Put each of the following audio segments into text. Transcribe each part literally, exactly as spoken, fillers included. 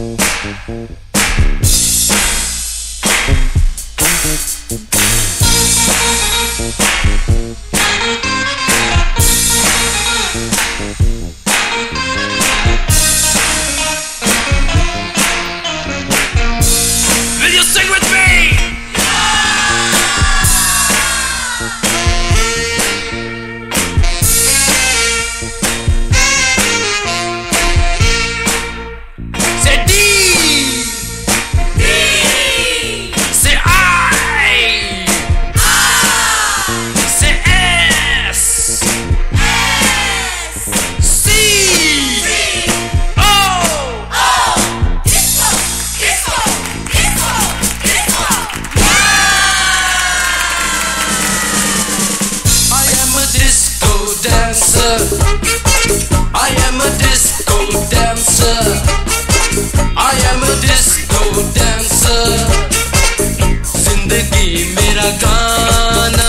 जिंदगी मेरा गाना,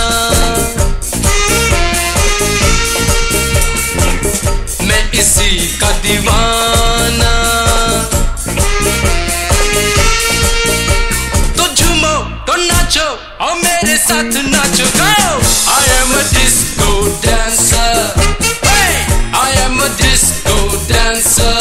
मैं इसी का दीवाना। तो झूमो तो नाचो और मेरे साथ नाचो। Go! I am a disco dancer. Hey! I am a disco dancer.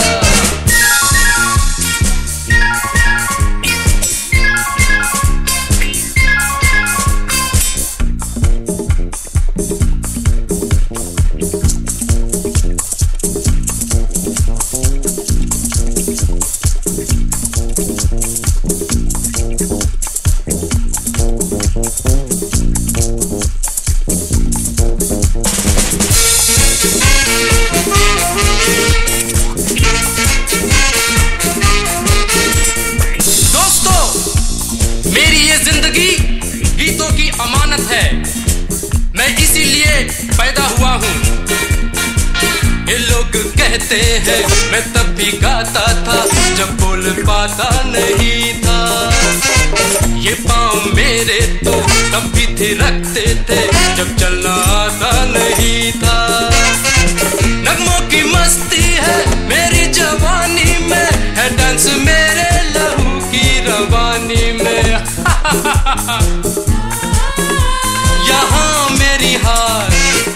गीतों की अमानत है, मैं इसीलिए पैदा हुआ हूँ। ये लोग कहते हैं मैं तब भी गाता था जब बोल पाता नहीं था। ये पाँव मेरे तो तब भी थिरकते थे जब चलना आता नहीं था। नगमों की मस्ती है मेरी जवानी में, है डांस मेरे लहू की रवानी में। यहाँ मेरी हार,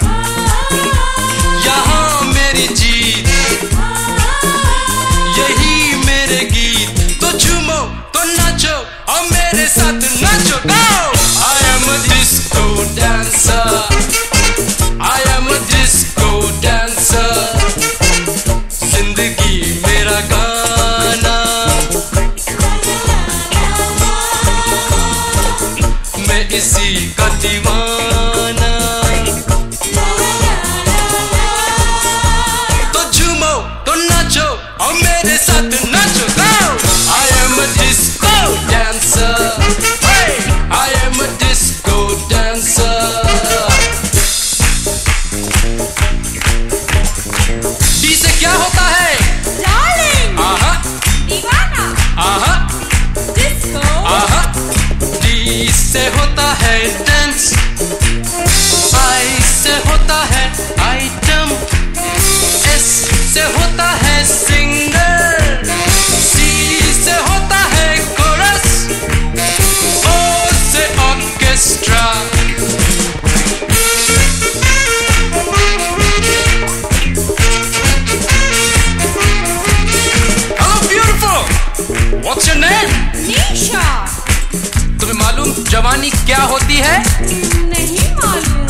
यहाँ मेरी जीत, यही मेरे गीत। तो झूमो तो नाचो और मेरे साथ नाचो। Go! I am a disco dancer. I am a disco dancer. जिंदगी मेरा गाना, मैं इसी का दीवाना। तो झूमो तो नाचो और मेरे साथ नाचो। Go! I am a disco dancer. Hey! I am a disco dancer. D से क्या होता है? डार्लिंग, आहा, दीवाना, आहा, डिस्को, आहा। डी से होता है डांस, आई से होता है आइटम, एस से होता है सिंगर, सी से होता है कोरस, ओ से orchestra. Hello beautiful, what's your name? Nisha. तुम्हें मालूम जवानी क्या होती है? नहीं मालूम।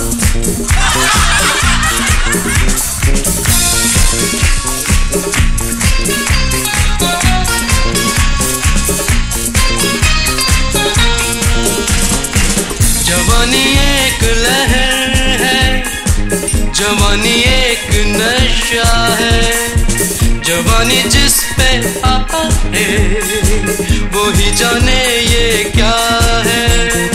जवानी एक लहर है, जवानी एक नशा है। जवानी जिस पे आए वो ही जाने ये क्या है।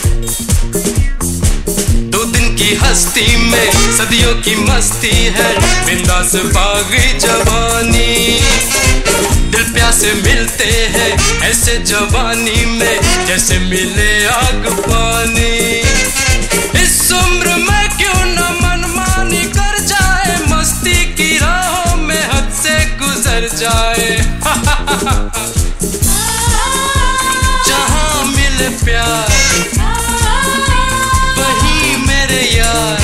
दो दिन की हस्ती में सदियों की मस्ती है, बिंदास बागी जवानी। दिल प्यासे मिलते हैं ऐसे जवानी में जैसे मिले आग पानी। इस उम्र में क्यों न मनमानी कर जाए, मस्ती की राहों में हद से गुजर गुजर जाए। जहाँ मिले प्यार वहीं मेरे यार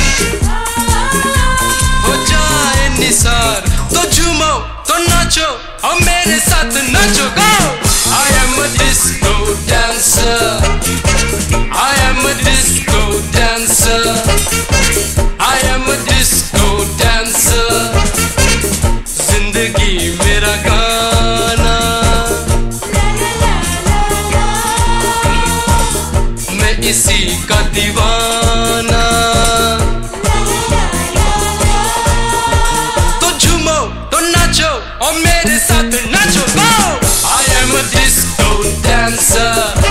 हो जाए निसार। तो झूमो तो नाचो और मेरे साथ नाचो गो। I am a disco dancer, I am a disco dancer, I am a disco dancer। जिंदगी मेरा गाना, मैं इसी का दीवाना। तो झूमो तो नाचो और मेरे साथ नाचो गो। I am a disco dancer,